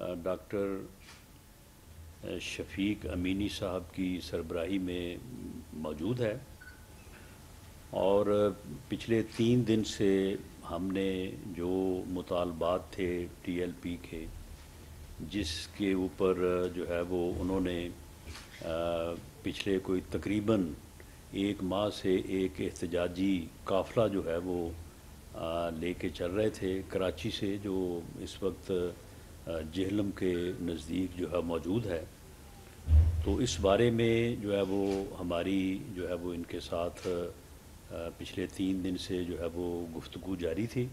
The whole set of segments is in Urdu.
ڈاکٹر شفیق امینی صاحب کی سربراہی میں موجود ہے، اور پچھلے 3 دن سے ہم نے جو مطالبات تھے ٹی ایل پی کے، جس کے اوپر جو ہے وہ انہوں نے پچھلے کوئی تقریباً 1 ماہ سے ایک احتجاجی قافلہ جو ہے وہ لے کے چل رہے تھے کراچی سے، جو اس وقت جہلم کے نزدیک جو ہے موجود ہے۔ تو اس بارے میں جو ہے وہ ہماری جو ہے وہ ان کے ساتھ پچھلے 3 دن سے جو ہے وہ گفتگو جاری تھی،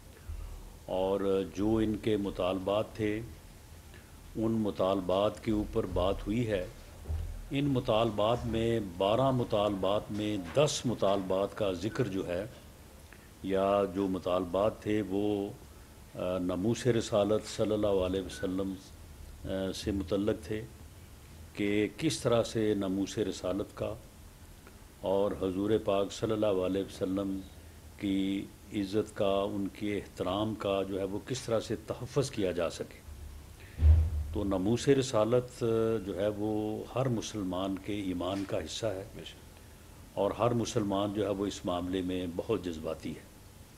اور جو ان کے مطالبات تھے ان مطالبات کے اوپر بات ہوئی ہے۔ ان مطالبات میں 12 مطالبات میں 10 مطالبات کا ذکر جو ہے، یا جو مطالبات تھے وہ ناموس رسالت صلی اللہ علیہ وسلم سے متعلق تھے، کہ کس طرح سے ناموس رسالت کا اور حضور پاک صلی اللہ علیہ وسلم کی عزت کا، ان کے احترام کا جو ہے وہ کس طرح سے تحفظ کیا جا سکے۔ تو ناموس رسالت جو ہے وہ ہر مسلمان کے ایمان کا حصہ ہے، اور ہر مسلمان جو ہے وہ اس معاملے میں بہت جذباتی ہے۔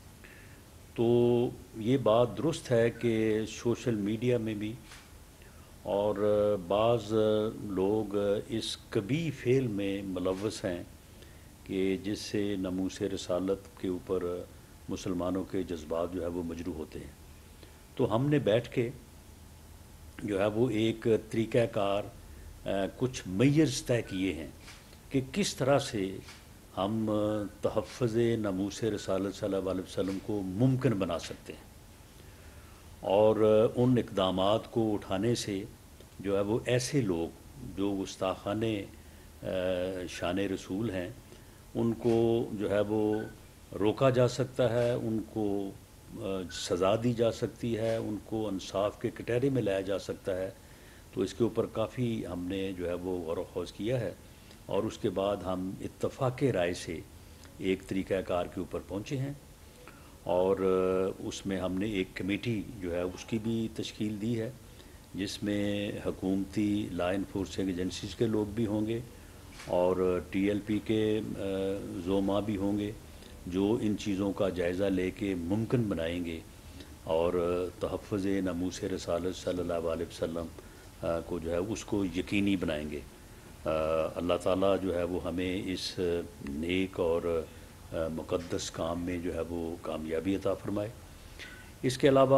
تو یہ بات درست ہے کہ سوشل میڈیا میں بھی اور بعض لوگ اس کبھی فعل میں ملوث ہیں کہ جس سے ناموس رسالت کے اوپر مسلمانوں کے جذبات جو ہے وہ مجروح ہوتے ہیں۔ تو ہم نے بیٹھ کے جو ہے وہ ایک طریقہ کار کچھ میز طے کیے ہیں کہ کس طرح سے ہم تحفظ ناموس رسالت صلی اللہ علیہ وسلم کو ممکن بنا سکتے ہیں، اور ان اقدامات کو اٹھانے سے جو ہے وہ ایسے لوگ جو گستاخانِ شان رسول ہیں ان کو جو ہے وہ روکا جا سکتا ہے، ان کو سزا دی جا سکتی ہے، ان کو انصاف کے کٹہرے میں لایا جا سکتا ہے۔ تو اس کے اوپر کافی ہم نے جو ہے وہ غور و خوض کیا ہے، اور اس کے بعد ہم اتفاق رائے سے ایک طریقہ کار کے اوپر پہنچے ہیں، اور اس میں ہم نے ایک کمیٹی جو ہے اس کی بھی تشکیل دی ہے، جس میں حکومتی لا انفورسنگ ایجنسیز کے لوگ بھی ہوں گے، اور ٹی ایل پی کے زعماء بھی ہوں گے، جو ان چیزوں کا جائزہ لے کے ممکن بنائیں گے، اور تحفظ ناموس رسالت صلی اللہ علیہ وسلم کو جو ہے اس کو یقینی بنائیں گے۔ اللہ تعالیٰ جو ہے وہ ہمیں اس نیک اور مقدس کام میں جو ہے وہ کامیابی عطا فرمائے۔ اس کے علاوہ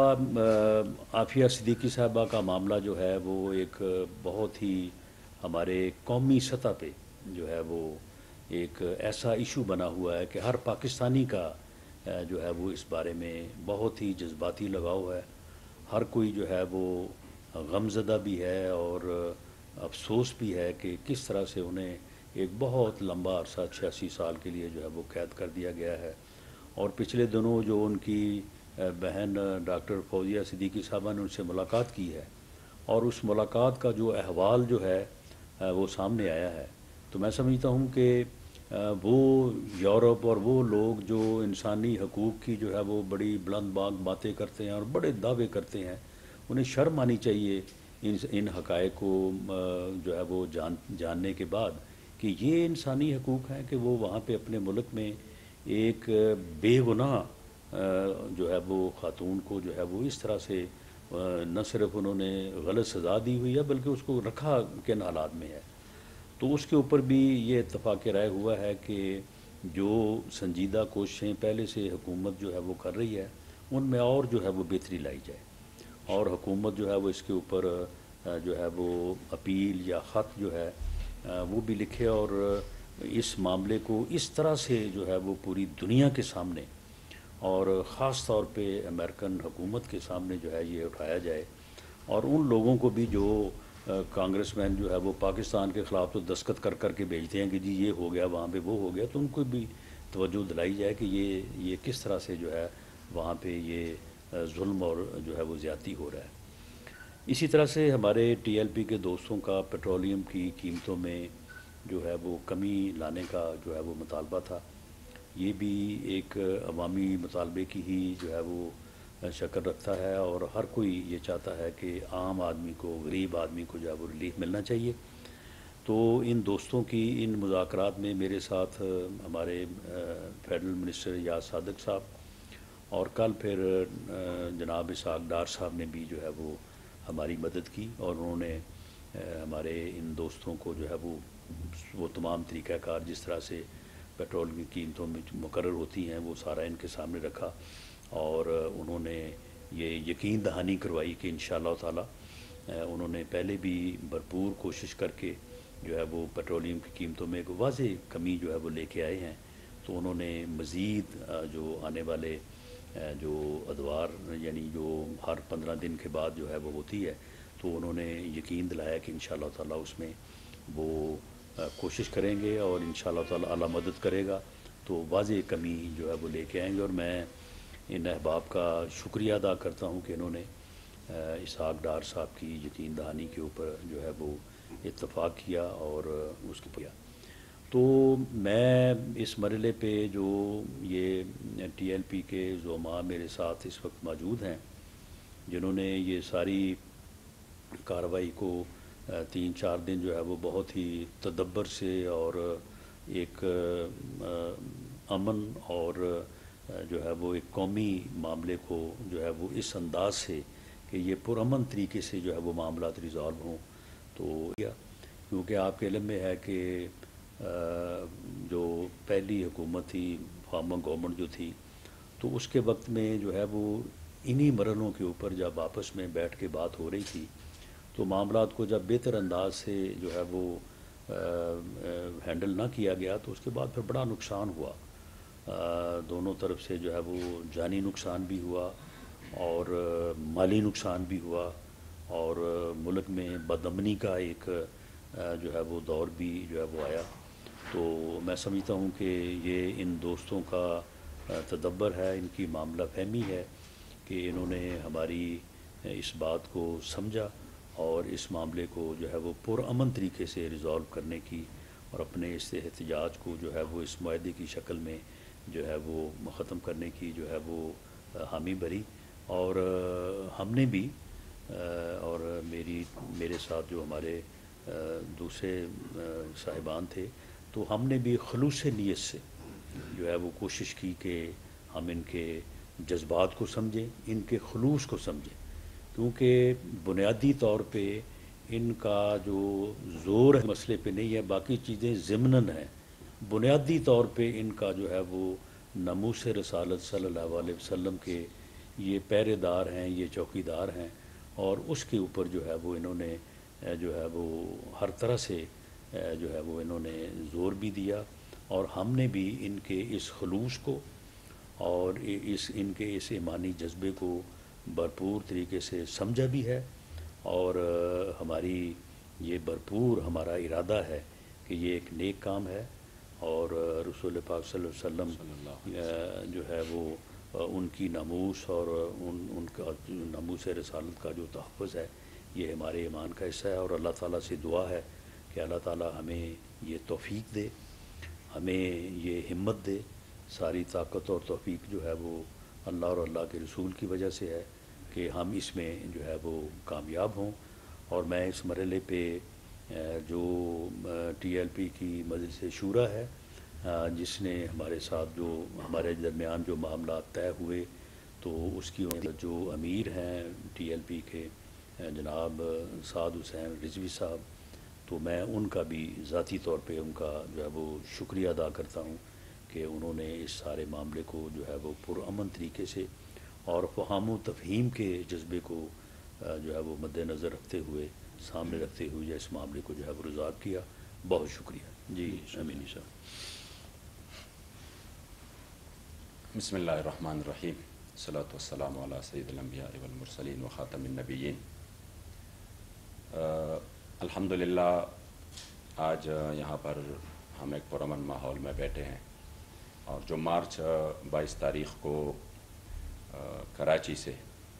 عافیہ صدیقی صاحبہ کا معاملہ جو ہے وہ ایک بہت ہی ہمارے قومی سطح پہ جو ہے وہ ایک ایسا ایشو بنا ہوا ہے کہ ہر پاکستانی کا جو ہے وہ اس بارے میں بہت ہی جذباتی لگاؤ ہے۔ ہر کوئی جو ہے وہ غمزدہ بھی ہے اور افسوس بھی ہے کہ کس طرح سے انہیں ایک بہت لمبا عرصہ 86 سال کے لیے جو ہے وہ قید کر دیا گیا ہے۔ اور پچھلے دنوں جو ان کی بہن ڈاکٹر فوزیہ صدیقی صاحبہ نے ان سے ملاقات کی ہے، اور اس ملاقات کا جو احوال جو ہے وہ سامنے آیا ہے، تو میں سمجھتا ہوں کہ وہ یورپ اور وہ لوگ جو انسانی حقوق کی جو ہے وہ بڑی بلند باتیں کرتے ہیں اور بڑے دعوے کرتے ہیں، انہیں شرم آنی چاہیے ان حقائق کو جو ہے وہ جاننے کے بعد کہ یہ انسانی حقوق ہیں کہ وہ وہاں پہ اپنے ملک میں ایک بے گناہ جو ہے وہ خاتون کو جو ہے وہ اس طرح سے نہ صرف انہوں نے غلط سزا دی ہوئی ہے بلکہ اس کو رکھا کن حالات میں ہے۔ تو اس کے اوپر بھی یہ اتفاق رائے ہوا ہے کہ جو سنجیدہ کوششیں پہلے سے حکومت جو ہے وہ کر رہی ہے ان میں اور جو ہے وہ بہتری لائی جائے، اور حکومت جو ہے وہ اس کے اوپر جو ہے وہ اپیل یا خط جو ہے وہ بھی لکھے، اور اس معاملے کو اس طرح سے جو ہے وہ پوری دنیا کے سامنے اور خاص طور پہ امریکن حکومت کے سامنے جو ہے یہ اٹھایا جائے، اور ان لوگوں کو بھی جو کانگریس مین جو ہے وہ پاکستان کے خلاف تو دستخط کر کر کے بھیجتے ہیں کہ جی یہ ہو گیا وہاں پہ وہ ہو گیا، تو ان کو بھی توجہ دلائی جائے کہ یہ کس طرح سے جو ہے وہاں پہ یہ ظلم اور جو ہے وہ زیادتی ہو رہا ہے۔ اسی طرح سے ہمارے ٹی ایل پی کے دوستوں کا پیٹرولیم کی قیمتوں میں جو ہے وہ کمی لانے کا جو ہے وہ مطالبہ تھا۔ یہ بھی ایک عوامی مطالبے کی ہی جو ہے وہ شکل رکھتا ہے، اور ہر کوئی یہ چاہتا ہے کہ عام آدمی کو، غریب آدمی کو جو ہے وہ ریلیف ملنا چاہیے۔ تو ان دوستوں کی ان مذاکرات میں میرے ساتھ ہمارے فیڈرل منسٹر یاز صادق صاحب، اور کل پھر جناب اسحاق ڈار صاحب نے بھی جو ہے وہ ہماری مدد کی، اور انہوں نے ہمارے ان دوستوں کو جو ہے وہ تمام طریقہ کار جس طرح سے پیٹرول کی قیمتوں میں مقرر ہوتی ہیں وہ سارا ان کے سامنے رکھا، اور انہوں نے یہ یقین دہانی کروائی کہ انشاءاللہ تعالی انہوں نے پہلے بھی بھرپور کوشش کر کے جو ہے وہ پیٹرولیم کی قیمتوں میں ایک واضح کمی جو ہے وہ لے کے آئے ہیں۔ تو انہوں نے مزید جو آنے والے جو ادوار یعنی جو ہر 15 دن کے بعد جو ہے وہ ہوتی ہے، تو انہوں نے یقین دلایا کہ انشاءاللہ تعالی اس میں وہ کوشش کریں گے، اور انشاءاللہ تعالی اللہ مدد کرے گا تو واضح کمی جو ہے وہ لے کے آئیں گے۔ اور میں ان احباب کا شکریہ ادا کرتا ہوں کہ انہوں نے اسحاق ڈار صاحب کی یقین دہانی کے اوپر جو ہے وہ اتفاق کیا اور اس کی کیا۔ تو میں اس مرحلے پہ جو یہ ٹی ایل پی کے زعماء میرے ساتھ اس وقت موجود ہیں، جنہوں نے یہ ساری کارروائی کو 3-4 دن جو ہے وہ بہت ہی تدبر سے اور ایک امن اور جو ہے وہ ایک قومی معاملے کو جو ہے وہ اس انداز سے کہ یہ پرامن طریقے سے جو ہے وہ معاملات ریزالو ہوں، تو کیونکہ آپ کے علم میں ہے کہ جو پہلی حکومت تھی، فارمر گورنمنٹ جو تھی، تو اس کے وقت میں جو ہے وہ انہی مرحلوں کے اوپر جب آپس میں بیٹھ کے بات ہو رہی تھی تو معاملات کو جب بہتر انداز سے جو ہے وہ ہینڈل نہ کیا گیا تو اس کے بعد پھر بڑا نقصان ہوا، دونوں طرف سے جو ہے وہ جانی نقصان بھی ہوا اور مالی نقصان بھی ہوا، اور ملک میں بدامنی کا ایک جو ہے وہ دور بھی جو ہے وہ آیا۔ تو میں سمجھتا ہوں کہ یہ ان دوستوں کا تدبر ہے، ان کی معاملہ فہمی ہے کہ انہوں نے ہماری اس بات کو سمجھا اور اس معاملے کو جو ہے وہ پرامن طریقے سے ریزالو کرنے کی اور اپنے اس احتجاج کو جو ہے وہ اس معاہدے کی شکل میں جو ہے وہ ختم کرنے کی جو ہے وہ حامی بھری، اور ہم نے بھی اور میرے ساتھ جو ہمارے دوسرے صاحبان تھے، تو ہم نے بھی خلوص نیت سے جو ہے وہ کوشش کی کہ ہم ان کے جذبات کو سمجھیں، ان کے خلوص کو سمجھیں، کیونکہ بنیادی طور پہ ان کا جو زور ہے مسئلے پہ نہیں ہے، باقی چیزیں ضمناً ہیں، بنیادی طور پہ ان کا جو ہے وہ ناموس رسالت صلی اللہ علیہ وسلم کے یہ پہرے دار ہیں، یہ چوکی دار ہیں، اور اس کے اوپر جو ہے وہ انہوں نے جو ہے وہ ہر طرح سے جو ہے وہ انہوں نے زور بھی دیا، اور ہم نے بھی ان کے اس خلوص کو اور ان کے اس ایمانی جذبے کو بھرپور طریقے سے سمجھا بھی ہے، اور ہماری یہ بھرپور ہمارا ارادہ ہے کہ یہ ایک نیک کام ہے، اور رسول پاک صلی اللہ علیہ وسلم جو ہے وہ ان کی ناموس اور ان کا ناموس رسالت کا جو تحفظ ہے یہ ہمارے ایمان کا حصہ ہے، اور اللہ تعالیٰ سے دعا ہے کہ اللہ تعالیٰ ہمیں یہ توفیق دے، ہمیں یہ ہمت دے۔ ساری طاقت اور توفیق جو ہے وہ اللہ اور اللہ کے رسول کی وجہ سے ہے کہ ہم اس میں جو ہے وہ کامیاب ہوں، اور میں اس مرحلے پہ جو ٹی ایل پی کی مجلس شورا ہے جس نے ہمارے ساتھ جو ہمارے درمیان جو معاملات طے ہوئے، تو اس کی جو امیر ہیں ٹی ایل پی کے جناب سعد حسین رضوی صاحب، تو میں ان کا بھی ذاتی طور پہ ان کا جو ہے وہ شکریہ ادا کرتا ہوں کہ انہوں نے اس سارے معاملے کو جو ہے وہ پرامن طریقے سے اور فہم و تفہیم کے جذبے کو جو ہے وہ مد نظر رکھتے ہوئے، سامنے رکھتے ہوئے اس معاملے کو جو ہے وہ ریزالو کیا۔ بہت شکریہ جی امین صاحب۔ بسم اللہ الرحمن الرحیم، الصلاۃ والسلام علی سید الانبیاء والمرسلین وخاتم النبیین۔ الحمدللہ آج یہاں پر ہم ایک پرامن ماحول میں بیٹھے ہیں، اور جو مارچ 22 تاریخ کو کراچی سے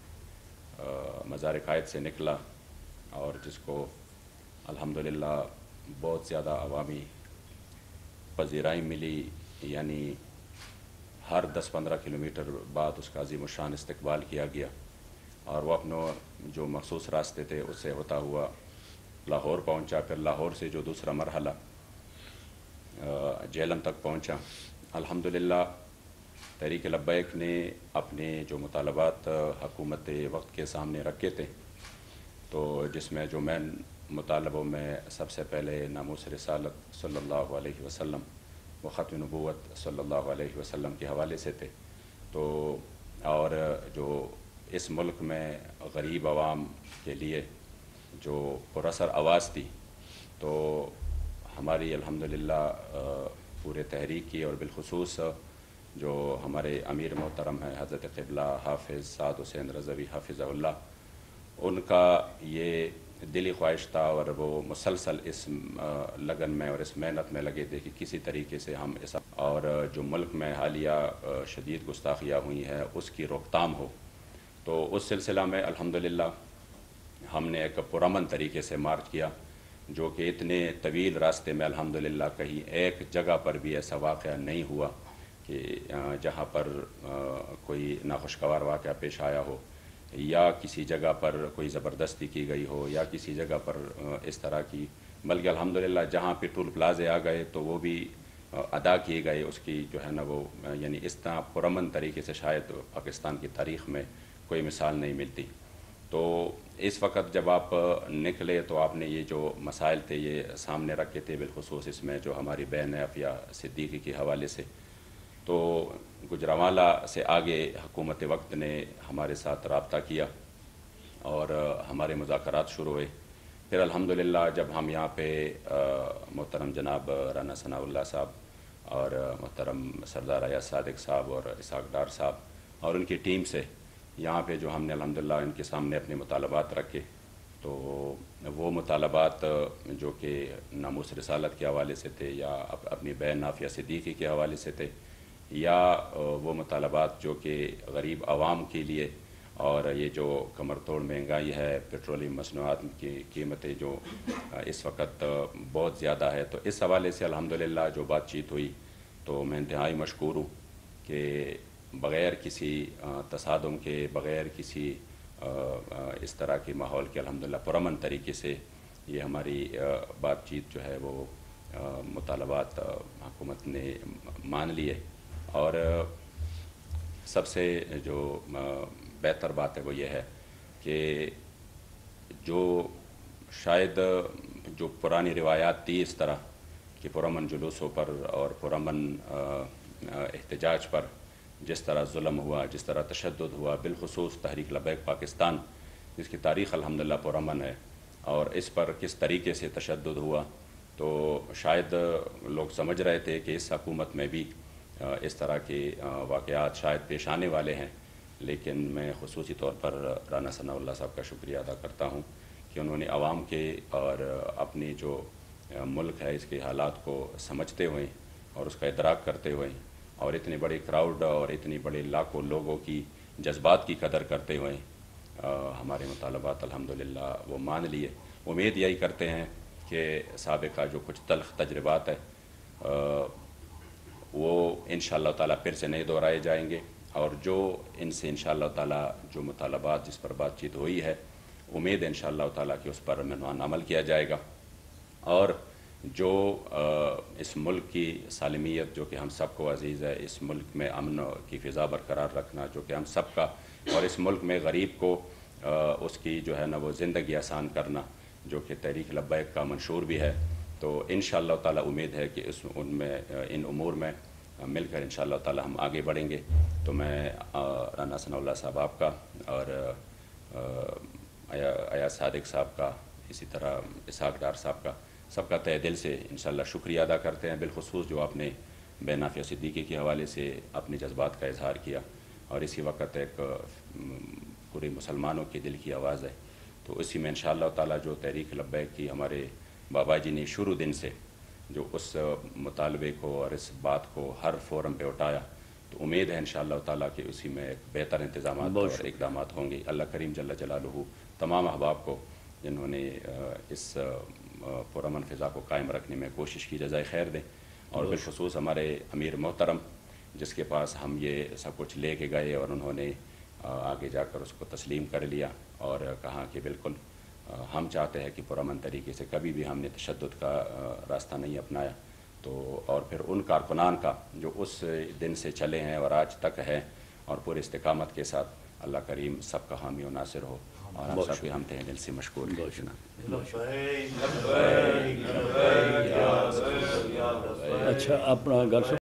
مزار قائد سے نکلا اور جس کو الحمدللہ بہت زیادہ عوامی پذیرائی ملی، یعنی ہر 10-15 کلومیٹر بعد اس کا عظیم الشان استقبال کیا گیا، اور وہ اپنے جو مخصوص راستے تھے اس سے ہوتا ہوا لاہور پہنچا، پھر لاہور سے جو دوسرا مرحلہ جہلم تک پہنچا۔ الحمدللہ تحریک لبیک نے اپنے جو مطالبات حکومت وقت کے سامنے رکھے تھے، تو جس میں جو مین مطالبوں میں سب سے پہلے ناموس رسالت صلی اللہ علیہ وسلم و ختم نبوت صلی اللہ علیہ وسلم کے حوالے سے تھے، تو اور جو اس ملک میں غریب عوام کے لیے جو پراثر آواز تھی، تو ہماری الحمدللہ پورے تحریک کی، اور بالخصوص جو ہمارے امیر محترم ہیں حضرت قبلہ حافظ سعد حسین رضوی حافظہ اللہ، ان کا یہ دلی خواہش تھا، اور وہ مسلسل اس لگن میں اور اس محنت میں لگے تھے کہ کسی طریقے سے ہم اس اور جو ملک میں حالیہ شدید گستاخیاں ہوئی ہیں اس کی روک تھام ہو۔ تو اس سلسلہ میں الحمدللہ ہم نے ایک پرامن طریقے سے مارچ کیا، جو کہ اتنے طویل راستے میں الحمدللہ کہیں ایک جگہ پر بھی ایسا واقعہ نہیں ہوا کہ جہاں پر کوئی ناخوشگوار واقعہ پیش آیا ہو، یا کسی جگہ پر کوئی زبردستی کی گئی ہو، یا کسی جگہ پر اس طرح کی، بلکہ الحمدللہ جہاں پہ ٹول پلازے آ گئے تو وہ بھی ادا کیے گئے، اس کی جو ہے نا وہ یعنی اس طرح پرامن طریقے سے شاید پاکستان کی تاریخ میں کوئی مثال نہیں ملتی۔ تو اس وقت جب آپ نکلے تو آپ نے یہ جو مسائل تھے یہ سامنے رکھے تھے، بالخصوص اس میں جو ہماری بہن عافیہ صدیقی کے حوالے سے۔ تو گجرانوالہ سے آگے حکومت وقت نے ہمارے ساتھ رابطہ کیا اور ہمارے مذاکرات شروع ہوئے۔ پھر الحمدللہ جب ہم یہاں پہ محترم جناب رانا ثناء اللہ صاحب اور محترم سردار ایاز صادق صاحب اور اسحاق ڈار صاحب اور ان کی ٹیم سے یہاں پہ جو ہم نے الحمدللہ ان کے سامنے اپنے مطالبات رکھے، تو وہ مطالبات جو کہ ناموس رسالت کے حوالے سے تھے، یا اپنی بہن عافیہ صدیقی کے حوالے سے تھے، یا وہ مطالبات جو کہ غریب عوام کے لیے، اور یہ جو کمر توڑ مہنگائی ہے، پیٹرولیم مصنوعات کی قیمتیں جو اس وقت بہت زیادہ ہے، تو اس حوالے سے الحمدللہ جو بات چیت ہوئی تو میں انتہائی مشکور ہوں کہ بغیر کسی تصادم کے، بغیر کسی اس طرح کے ماحول کے الحمدللہ پرامن طریقے سے یہ ہماری بات چیت جو ہے وہ مطالبات حکومت نے مان لیے۔ اور سب سے جو بہتر بات ہے وہ یہ ہے کہ جو شاید جو پرانی روایات تھی اس طرح کہ پرامن جلوسوں پر اور پرامن احتجاج پر جس طرح ظلم ہوا، جس طرح تشدد ہوا، بالخصوص تحریک لبیک پاکستان جس کی تاریخ الحمدللہ پرامن ہے، اور اس پر کس طریقے سے تشدد ہوا، تو شاید لوگ سمجھ رہے تھے کہ اس حکومت میں بھی اس طرح کے واقعات شاید پیش آنے والے ہیں، لیکن میں خصوصی طور پر رانا ثناء اللہ صاحب کا شکریہ ادا کرتا ہوں کہ انہوں نے عوام کے اور اپنی جو ملک ہے اس کے حالات کو سمجھتے ہوئے اور اس کا ادراک کرتے ہوئے، اور اتنے بڑے کراؤڈ اور اتنی بڑے لاکھوں لوگوں کی جذبات کی قدر کرتے ہوئے ہمارے مطالبات الحمدللہ وہ مان لیے۔ امید یہی کرتے ہیں کہ سابقہ جو کچھ تلخ تجربات ہیں وہ انشاءاللہ تعالیٰ پھر سے نہیں دہرائے جائیں گے، اور جو ان سے انشاءاللہ تعالیٰ جو مطالبات جس پر بات چیت ہوئی ہے، امید ہے انشاءاللہ تعالیٰ کہ اس پر منوان عمل کیا جائے گا، اور جو اس ملک کی سالمیت جو کہ ہم سب کو عزیز ہے، اس ملک میں امن کی فضا برقرار رکھنا جو کہ ہم سب کا، اور اس ملک میں غریب کو اس کی جو ہے نا وہ زندگی آسان کرنا جو کہ تحریک لبیک کا منشور بھی ہے، تو انشاءاللہ تعالیٰ امید ہے کہ ان امور میں مل کر انشاءاللہ تعالیٰ ہم آگے بڑھیں گے۔ تو میں رانا ثناء اللہ صاحب آپ کا اور ایاز صادق صاحب کا، اسی طرح اسحاق ڈار صاحب کا، سب کا تہ دل سے انشاءاللہ شکریہ ادا کرتے ہیں، بالخصوص جو آپ نے بہن عافیہ صدیقی کے حوالے سے اپنے جذبات کا اظہار کیا، اور اسی وقت ایک پورے مسلمانوں کے دل کی آواز ہے، تو اسی میں انشاءاللہ تعالیٰ جو تحریک لبیک کی ہمارے بابا جی نے شروع دن سے جو اس مطالبے کو اور اس بات کو ہر فورم پہ اٹھایا، تو امید ہے انشاءاللہ تعالیٰ کہ اسی میں ایک بہتر انتظامات اور اقدامات ہوں گے۔ اللہ کریم جل جلالہ تمام احباب کو جنہوں نے اس پرامن فضا کو قائم رکھنے میں کوشش کی جزائے خیر دیں، اور بالخصوص ہمارے امیر محترم جس کے پاس ہم یہ سب کچھ لے کے گئے، اور انہوں نے آگے جا کر اس کو تسلیم کر لیا اور کہا کہ بالکل ہم چاہتے ہیں کہ پرامن طریقے سے، کبھی بھی ہم نے تشدد کا راستہ نہیں اپنایا. تو اور پھر ان کارکنان کا جو اس دن سے چلے ہیں اور آج تک ہے، اور پورے استقامت کے ساتھ، اللہ کریم سب کا حامی و ناصر ہو، اور ہم سب بھی ہم تہ دل سے مشکور ہیں. اچھا، اپنا گھر